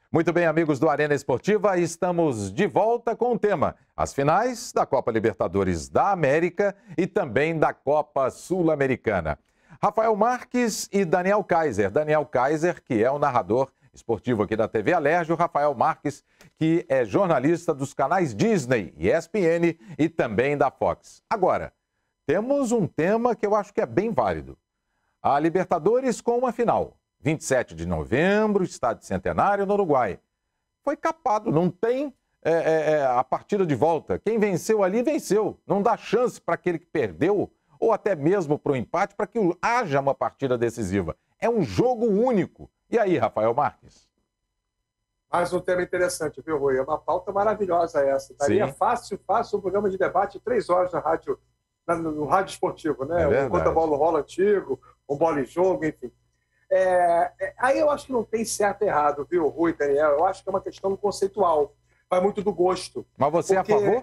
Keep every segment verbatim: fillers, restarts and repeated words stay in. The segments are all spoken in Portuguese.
Muito bem, amigos do Arena Esportiva, estamos de volta com o tema: as finais da Copa Libertadores da América e também da Copa Sul-Americana. Rafael Marques e Daniel Kaiser. Daniel Kaiser, que é o narrador esportivo aqui da T V Alerj, o Rafael Marques, que é jornalista dos canais Disney, E S P N e também da Fox. Agora, temos um tema que eu acho que é bem válido. A Libertadores com uma final. vinte e sete de novembro, Estádio Centenário, no Uruguai. Foi capado, não tem é, é, é, a partida de volta. Quem venceu ali, venceu. Não dá chance para aquele que perdeu, ou até mesmo para o empate, para que haja uma partida decisiva. É um jogo único. E aí, Rafael Marques? Mais um tema interessante, viu, Rui? É uma pauta maravilhosa essa. Daria Sim. fácil, fácil um programa de debate, três horas na rádio, no, no rádio esportivo, né? É um conta bola rola antigo, um bola e jogo, enfim. É, é, aí eu acho que não tem certo e errado, viu, Rui, Daniel? Eu acho que é uma questão conceitual. Vai muito do gosto. Mas você é a favor?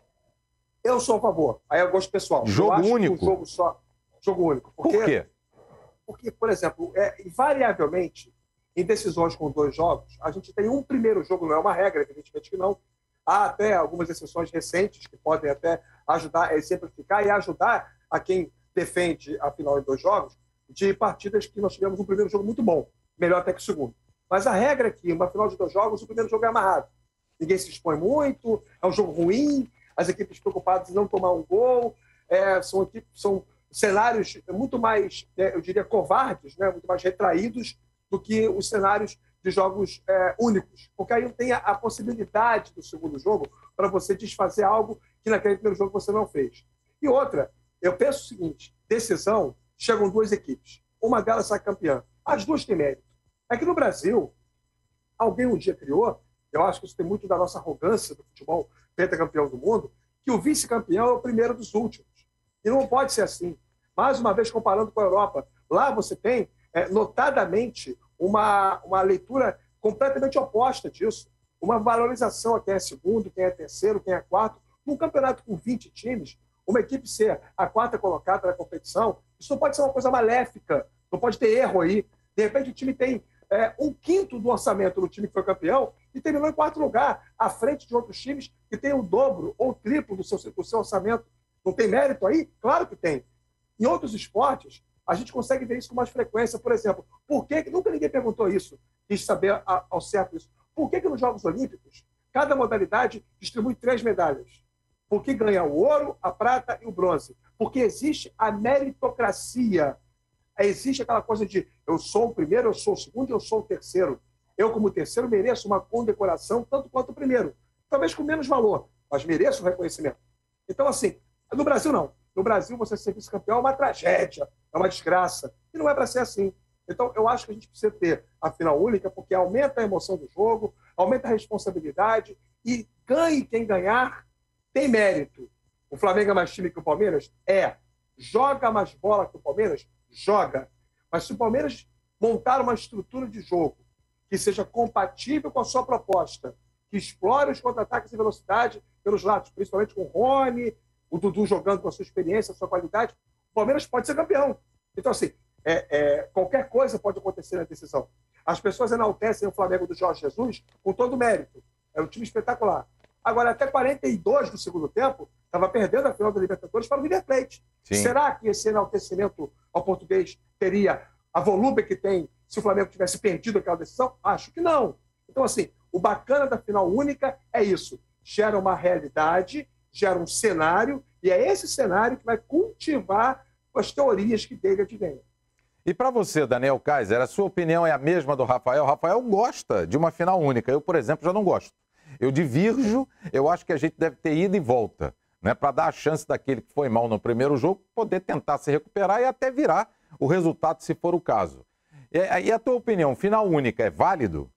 Eu sou a favor. Aí é o gosto pessoal. Jogo eu acho único? Que um jogo só. Jogo único. Porque, Por quê? Porque, por exemplo, é, invariavelmente, em decisões com dois jogos, a gente tem um primeiro jogo, não é uma regra, evidentemente que não. Há até algumas exceções recentes que podem até ajudar a exemplificar e ajudar a quem defende a final em dois jogos, de partidas que nós tivemos um primeiro jogo muito bom, melhor até que o segundo. Mas a regra é que, uma final de dois jogos, o primeiro jogo é amarrado. Ninguém se expõe muito, é um jogo ruim, as equipes preocupadas em não tomar um gol, é, são, equipes, são cenários muito mais, é, eu diria, covardes, né, muito mais retraídos do que os cenários de jogos é, únicos. Porque aí tem a, a possibilidade do segundo jogo para você desfazer algo que naquele primeiro jogo você não fez. E outra, eu penso o seguinte, decisão, chegam duas equipes. Uma delas sai campeã. As duas têm mérito. É que no Brasil, alguém um dia criou, eu acho que isso tem muito da nossa arrogância do futebol pentacampeão do mundo, que o vice-campeão é o primeiro dos últimos. E não pode ser assim. Mais uma vez, comparando com a Europa, lá você tem, é, notadamente, uma, uma leitura completamente oposta disso. Uma valorização a quem é segundo, quem é terceiro, quem é quarto. Num campeonato com vinte times, uma equipe ser a quarta colocada na competição, isso não pode ser uma coisa maléfica, não pode ter erro aí. De repente o time tem é, um quinto do orçamento do time que foi campeão e terminou em quarto lugar, à frente de outros times que têm o dobro ou o triplo do seu, do seu orçamento. Não tem mérito aí? Claro que tem. Em outros esportes, a gente consegue ver isso com mais frequência. Por exemplo, por que, nunca ninguém perguntou isso, quis saber ao certo isso, por que, que nos Jogos Olímpicos, cada modalidade distribui três medalhas? Porque ganha o ouro, a prata e o bronze. Porque existe a meritocracia. Existe aquela coisa de eu sou o primeiro, eu sou o segundo e eu sou o terceiro. Eu, como terceiro, mereço uma condecoração tanto quanto o primeiro. Talvez com menos valor, mas mereço o reconhecimento. Então, assim, no Brasil, não. No Brasil, você ser vice-campeão é uma tragédia, é uma desgraça. E não é para ser assim. Então, eu acho que a gente precisa ter a final única, porque aumenta a emoção do jogo, aumenta a responsabilidade e ganhe quem ganhar, tem mérito. O Flamengo é mais time que o Palmeiras? É. Joga mais bola que o Palmeiras? Joga. Mas se o Palmeiras montar uma estrutura de jogo que seja compatível com a sua proposta, que explore os contra-ataques e velocidade pelos lados, principalmente com o Rony, o Dudu jogando com a sua experiência, a sua qualidade, o Palmeiras pode ser campeão. Então, assim, é, é, qualquer coisa pode acontecer na decisão. As pessoas enaltecem o Flamengo do Jorge Jesus com todo o mérito. É um time espetacular. Agora, até quarenta e dois do segundo tempo, estava perdendo a final da Libertadores para o River Plate. Sim. Será que esse enaltecimento ao português teria a volume que tem se o Flamengo tivesse perdido aquela decisão? Acho que não. Então, assim, o bacana da final única é isso. Gera uma realidade, gera um cenário, e é esse cenário que vai cultivar as teorias que dele advêm. E para você, Daniel Kaiser, a sua opinião é a mesma do Rafael? O Rafael gosta de uma final única. Eu, por exemplo, já não gosto. Eu divirjo, eu acho que a gente deve ter ida e volta, né, para dar a chance daquele que foi mal no primeiro jogo poder tentar se recuperar e até virar o resultado, se for o caso. E, e a tua opinião, final única é válido?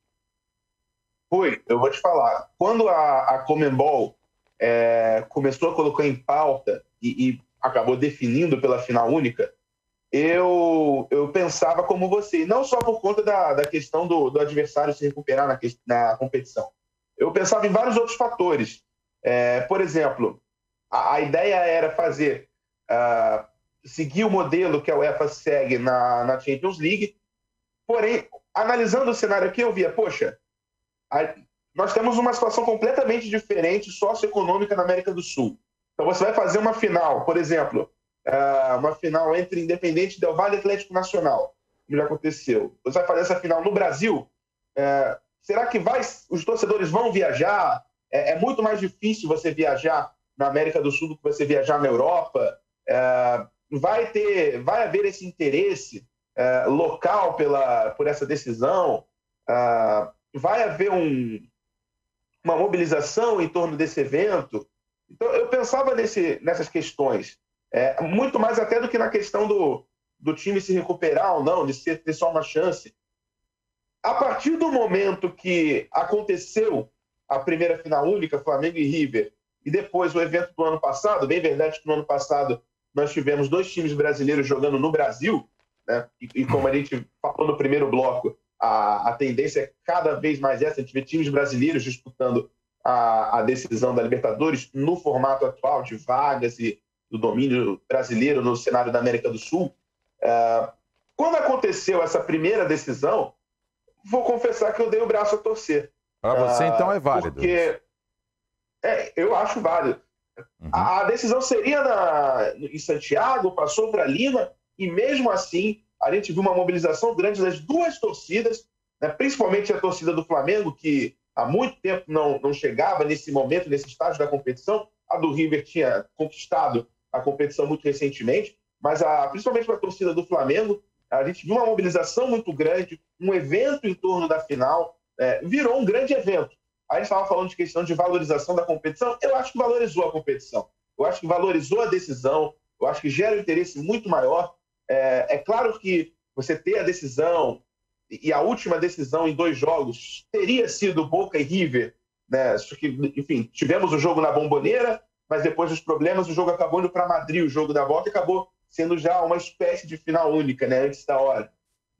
Rui, eu vou te falar. Quando a, a Conmebol é, começou a colocar em pauta e, e acabou definindo pela final única, eu, eu pensava como você, não só por conta da, da questão do, do adversário se recuperar na, na competição. Eu pensava em vários outros fatores. É, por exemplo, a, a ideia era fazer, uh, seguir o modelo que a UEFA segue na, na Champions League, porém, analisando o cenário aqui, eu via, poxa, A, nós temos uma situação completamente diferente socioeconômica na América do Sul. Então você vai fazer uma final, por exemplo, uh, uma final entre Independente Del Valle e Atlético Nacional, como já aconteceu. Você vai fazer essa final no Brasil, uh, será que vai, os torcedores vão viajar? É, é muito mais difícil você viajar na América do Sul do que você viajar na Europa. Uh, vai, ter, vai haver esse interesse uh, local pela, por essa decisão? Uh, vai haver um, uma mobilização em torno desse evento? Então, eu pensava nesse, nessas questões, é, muito mais até do que na questão do, do time se recuperar ou não, de ser, ter só uma chance. A partir do momento que aconteceu a primeira final única, Flamengo e River, e depois o evento do ano passado, bem verdade que no ano passado nós tivemos dois times brasileiros jogando no Brasil, né? e, e como a gente falou no primeiro bloco, a, a tendência é cada vez mais essa, a gente vê times brasileiros disputando A, a decisão da Libertadores no formato atual de vagas e do domínio brasileiro no cenário da América do Sul. Uh, quando aconteceu essa primeira decisão, vou confessar que eu dei o braço a torcer. Para você, uh, então, é válido. Porque é, eu acho válido. Uhum. A, a decisão seria na, em Santiago, passou para Lima, e mesmo assim a gente viu uma mobilização grande das duas torcidas, né, principalmente a torcida do Flamengo, que há muito tempo não, não chegava nesse momento, nesse estágio da competição. A do River tinha conquistado a competição muito recentemente, mas a, principalmente a torcida do Flamengo, a gente viu uma mobilização muito grande, um evento em torno da final, é, virou um grande evento. A gente estava falando de questão de valorização da competição, eu acho que valorizou a competição, eu acho que valorizou a decisão, eu acho que gera um interesse muito maior. É, é claro que você ter a decisão, e a última decisão em dois jogos teria sido Boca e River, né? Enfim, tivemos o jogo na Bombonera, mas depois dos problemas o jogo acabou indo para Madrid, o jogo da volta, e acabou sendo já uma espécie de final única, né? Antes da hora.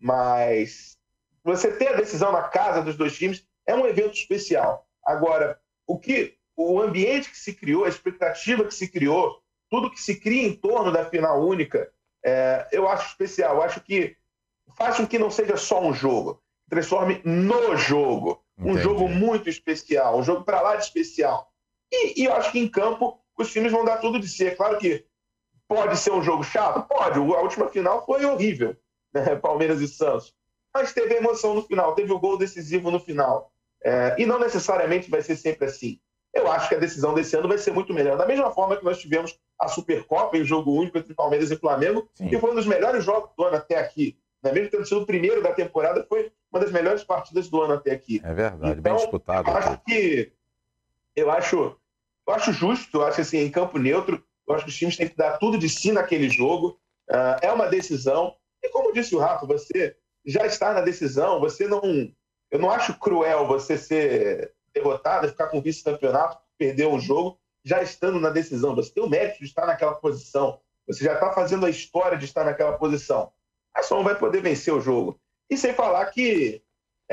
Mas você ter a decisão na casa dos dois times é um evento especial. Agora, o que o ambiente que se criou, a expectativa que se criou, tudo que se cria em torno da final única, é, eu acho especial. Eu acho que faz com que não seja só um jogo, transforme no jogo. Um Entendi. Jogo muito especial, um jogo para lá de especial. E, e eu acho que em campo os times vão dar tudo de si. É claro que pode ser um jogo chato? Pode. A última final foi horrível, né? Palmeiras e Santos. Mas teve emoção no final, teve o gol decisivo no final. É, e não necessariamente vai ser sempre assim. Eu acho que a decisão desse ano vai ser muito melhor. Da mesma forma que nós tivemos a Supercopa em jogo único entre Palmeiras e Flamengo, Sim. que foi um dos melhores jogos do ano até aqui. Mesmo tendo sido o primeiro da temporada, foi uma das melhores partidas do ano até aqui. É verdade, então, bem disputado. Eu acho que eu acho, eu acho justo, eu acho que assim, em campo neutro, eu acho que os times têm que dar tudo de si naquele jogo. Uh, é uma decisão. E como disse o Rafa, você já está na decisão, você não. Eu não acho cruel você ser derrotado, ficar com vice-campeonato, perder um jogo, já estando na decisão. Você tem o mérito de estar naquela posição. Você já está fazendo a história de estar naquela posição. Aí só não vai poder vencer o jogo. E sem falar que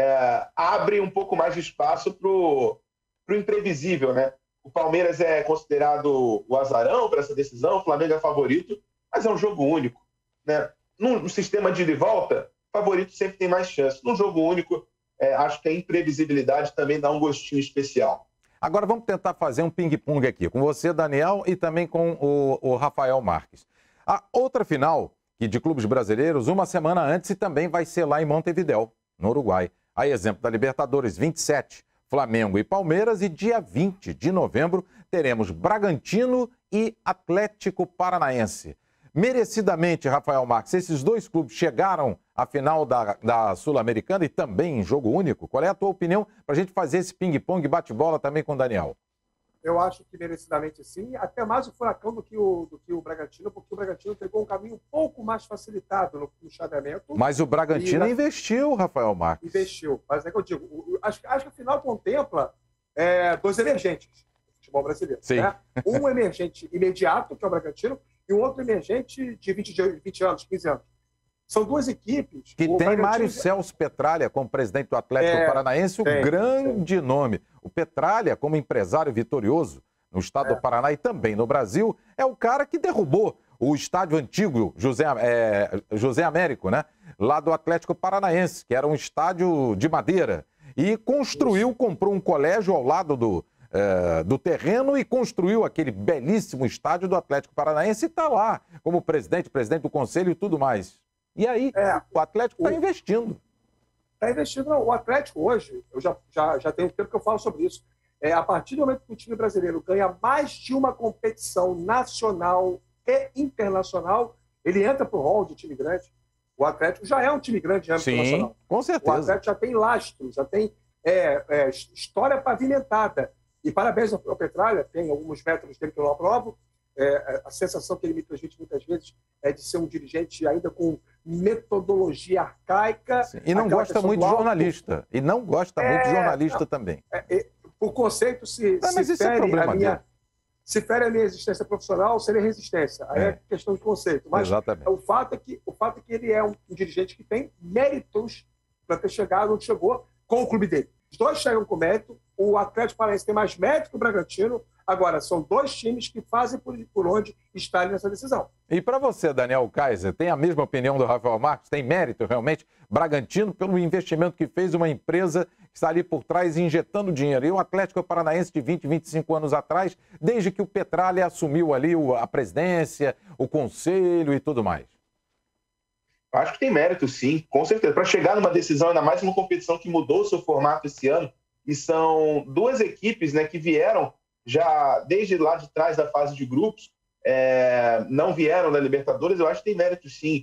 é, abre um pouco mais de espaço para o imprevisível, né? O Palmeiras é considerado o azarão para essa decisão, o Flamengo é favorito, mas é um jogo único, né? Num, num sistema de ida e volta, favorito sempre tem mais chance. Num jogo único, é, acho que a imprevisibilidade também dá um gostinho especial. Agora vamos tentar fazer um ping-pong aqui, com você, Daniel, e também com o, o Rafael Marques. A outra final que de clubes brasileiros, uma semana antes, e também vai ser lá em Montevidéu, no Uruguai. A exemplo da Libertadores, vinte e sete, Flamengo e Palmeiras, e dia vinte de novembro teremos Bragantino e Atlético Paranaense. Merecidamente, Rafael Marques, esses dois clubes chegaram à final da, da Sul-Americana e também em jogo único. Qual é a tua opinião para a gente fazer esse ping-pong bate-bola também com o Daniel? Eu acho que merecidamente sim, até mais o Furacão do que o, do que o Bragantino, porque o Bragantino pegou um caminho um pouco mais facilitado no, no chaveamento. Mas o Bragantino e, investiu, Rafael Marques. Investiu, mas é que eu digo, o, acho, acho que a final contempla é, dois emergentes do futebol brasileiro. Sim. Né? Um emergente imediato, que é o Bragantino, e um outro emergente de vinte, vinte anos, quinze anos. São duas equipes. Que tem Bragantino... Mário Celso Petralha como presidente do Atlético é, Paranaense, o tem, grande tem. nome. O Petralha, como empresário vitorioso no estado é. do Paraná e também no Brasil, é o cara que derrubou o estádio antigo José, é, José Américo, né? Lá do Atlético Paranaense, que era um estádio de madeira. e construiu, comprou um colégio ao lado do, é, do terreno e construiu aquele belíssimo estádio do Atlético Paranaense e está lá como presidente, presidente do conselho e tudo mais. E aí, é, o Atlético está investindo. Está investindo. Não, o Atlético hoje, eu já, já, já tenho tempo que eu falo sobre isso, é, a partir do momento que o time brasileiro ganha mais de uma competição nacional e internacional, ele entra para o hall de time grande. O Atlético já é um time grande de âmbito Sim, nacional. Com certeza. O Atlético já tem lastro, já tem é, é, história pavimentada. E parabéns ao Petralha, tem alguns métodos dele que eu não aprovo. É, a sensação que ele me transmite muitas vezes é de ser um dirigente ainda com metodologia arcaica. Sim. E não gosta muito de jornalista. E não gosta é, muito de jornalista não, também. É, é, o conceito se, ah, se, fere é a minha, se fere a minha existência profissional, seria resistência. Aí é, é questão de conceito. Mas o fato, é que, o fato é que ele é um, um dirigente que tem méritos para ter chegado onde chegou com o clube dele. Os dois chegam com mérito. O Atlético Paranaense tem mais mérito que o Bragantino. Agora, são dois times que fazem por, por onde estarem nessa decisão. E para você, Daniel Kaiser, tem a mesma opinião do Rafael Marques? Tem mérito, realmente, Bragantino, pelo investimento que fez uma empresa que está ali por trás injetando dinheiro. E o Atlético Paranaense de vinte, vinte e cinco anos atrás, desde que o Petralha assumiu ali a presidência, o conselho e tudo mais. Acho que tem mérito, sim, com certeza. Para chegar numa decisão, ainda mais uma competição que mudou o seu formato esse ano, e são duas equipes, né, que vieram já desde lá de trás da fase de grupos, é, não vieram da Libertadores. Eu acho que tem mérito, sim.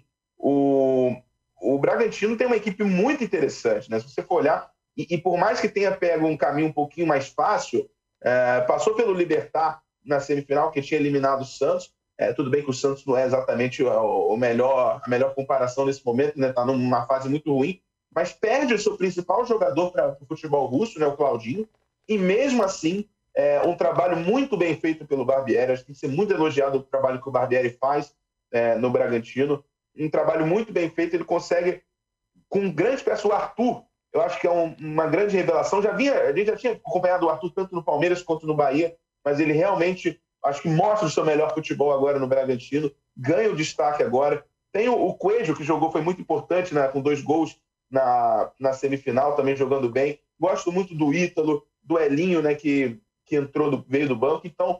O, o Bragantino tem uma equipe muito interessante, né? Se você for olhar, e, e por mais que tenha pego um caminho um pouquinho mais fácil, é, passou pelo Libertad na semifinal, que tinha eliminado o Santos. É, tudo bem que o Santos não é exatamente o, o melhor, a melhor comparação nesse momento, né? Está numa fase muito ruim, mas perde o seu principal jogador para o futebol russo, né? O Claudinho, e mesmo assim, é um trabalho muito bem feito pelo Barbieri. Acho que tem que ser muito elogiado o trabalho que o Barbieri faz é, no Bragantino. Um trabalho muito bem feito. Ele consegue, com um grande peça, o Arthur, eu acho que é um, uma grande revelação. Já vinha, a gente já tinha acompanhado o Arthur tanto no Palmeiras quanto no Bahia, mas ele realmente, acho que mostra o seu melhor futebol agora no Bragantino, ganha o destaque agora. Tem o, o Coelho, que jogou, foi muito importante, né, com dois gols na, na semifinal, também jogando bem. Gosto muito do Ítalo, do Elinho, né, que que entrou do, veio do banco. Então,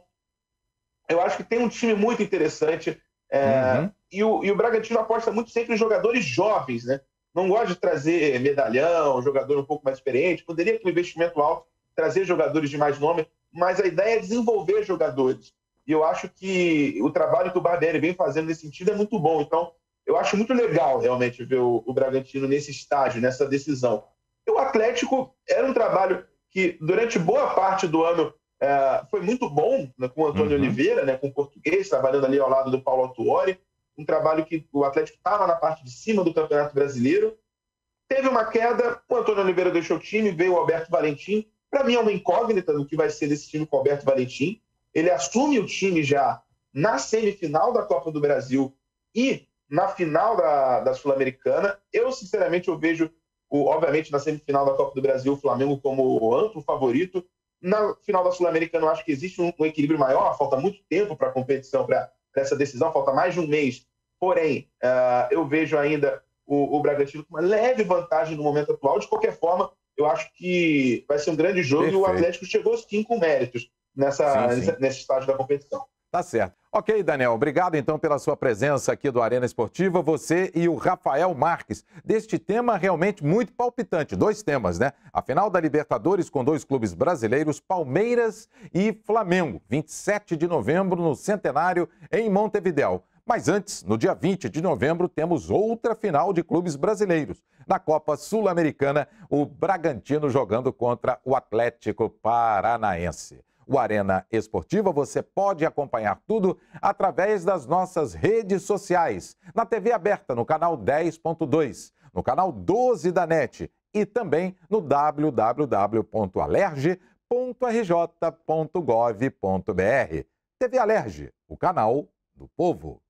eu acho que tem um time muito interessante. É, uhum. e, o, e o Bragantino aposta muito sempre em jogadores jovens, né? Não gosta de trazer medalhão, jogador um pouco mais experiente. Poderia, com investimento alto, trazer jogadores de mais nome, mas a ideia é desenvolver jogadores. E eu acho que o trabalho que o Barbieri vem fazendo nesse sentido é muito bom. Então, eu acho muito legal, realmente, ver o, o Bragantino nesse estágio, nessa decisão. E o Atlético era um trabalho que durante boa parte do ano é, foi muito bom, né, com o Antônio uhum. Oliveira, né, com o português, trabalhando ali ao lado do Paulo Autuori, um trabalho que o Atlético estava na parte de cima do Campeonato Brasileiro. Teve uma queda, o Antônio Oliveira deixou o time, veio o Alberto Valentim. Para mim é uma incógnita do que vai ser desse time com o Alberto Valentim. Ele assume o time já na semifinal da Copa do Brasil e na final da, da Sul-Americana. Eu, sinceramente, eu vejo O, obviamente, na semifinal da Copa do Brasil, o Flamengo como amplo favorito. Na final da Sul-Americana, eu acho que existe um, um equilíbrio maior, falta muito tempo para a competição, para essa decisão, falta mais de um mês. Porém, uh, eu vejo ainda o, o Bragantino com uma leve vantagem no momento atual. De qualquer forma, eu acho que vai ser um grande jogo. Perfeito. E o Atlético chegou sim com méritos nessa, sim, sim. Nesse, nesse estágio da competição. Tá certo. Ok, Daniel, obrigado então pela sua presença aqui do Arena Esportiva, você e o Rafael Marques, deste tema realmente muito palpitante, dois temas, né? A final da Libertadores com dois clubes brasileiros, Palmeiras e Flamengo, vinte e sete de novembro no Centenário em Montevidéu. Mas antes, no dia vinte de novembro, temos outra final de clubes brasileiros. Na Copa Sul-Americana, o Bragantino jogando contra o Atlético Paranaense. O Arena Esportiva você pode acompanhar tudo através das nossas redes sociais, na T V aberta, no canal dez ponto dois, no canal doze da NET e também no w w w ponto alerge ponto r j ponto gov ponto b r. T V Alerge, o canal do povo.